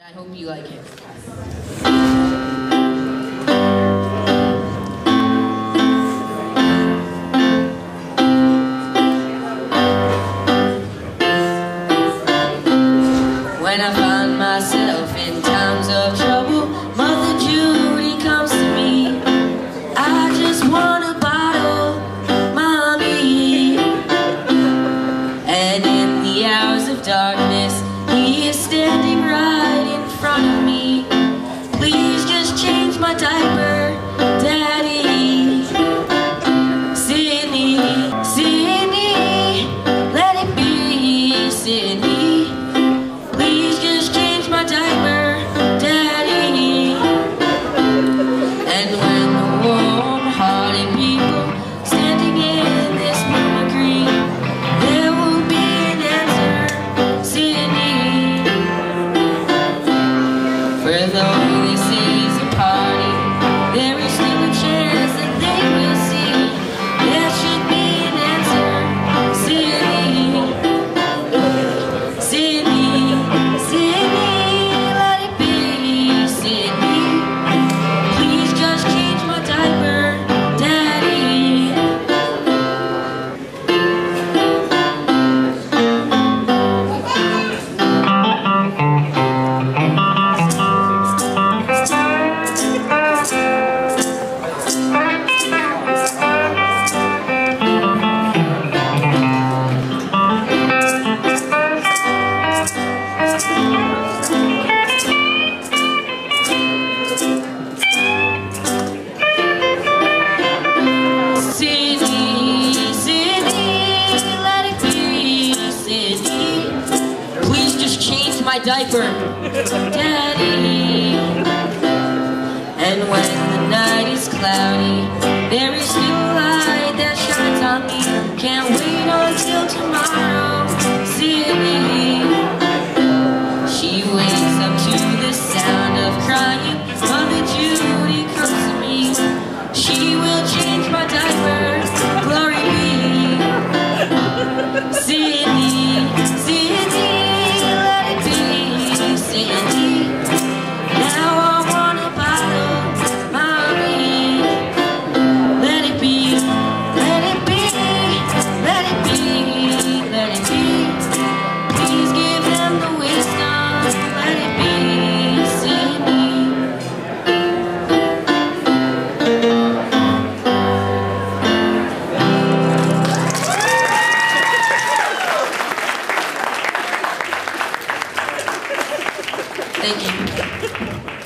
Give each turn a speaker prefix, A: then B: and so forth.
A: I hope you like it. When I find myself in times of trouble, Mother Judy comes to me. I just want a bottle, Mommy. And in the hours of darkness, He is standing right in front of me. Please just change my diaper, Daddy. Sydney, Sydney, let it be, Sydney. Please just change my diaper, Daddy. And when the warm-hearted people standing in this room agree, there will be an answer, Sydney. For though this is a party, there is still a chance that they will see. There should be an answer, Sydney. Sydney, Sydney, let it be, Sydney. Please just change my diaper, Daddy. Sydney, Sydney, let it be, Sydney. Please just change my diaper, Daddy. And when the night is cloudy, there is still a light that shines on me. Can't wait until tomorrow, Sydney. She wakes up to the sound of crying. Mother Judy comes to me. She will change my diaper, glory be. Sydney, Sydney, let it be, Sydney. Now I want a bottle, Mommy. Let it be, let it be, let it be, let it be. Please give them the wisdom, let it be, Sydney. Thank you.